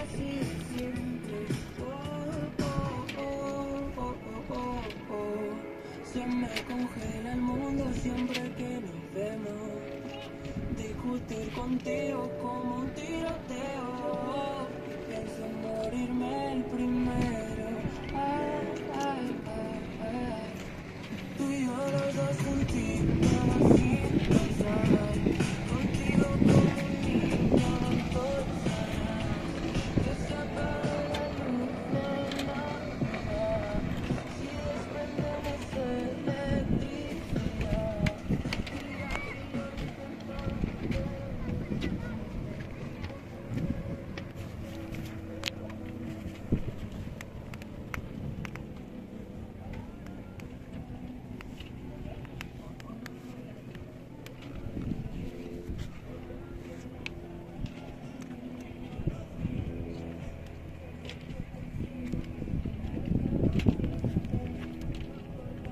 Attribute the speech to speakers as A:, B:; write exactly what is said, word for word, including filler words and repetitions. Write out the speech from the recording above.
A: así de siempre. Oh, oh, oh, oh, oh, oh, oh. Se me congela el mundo siempre que nos vemos. Discutir contigo como un tiroteo.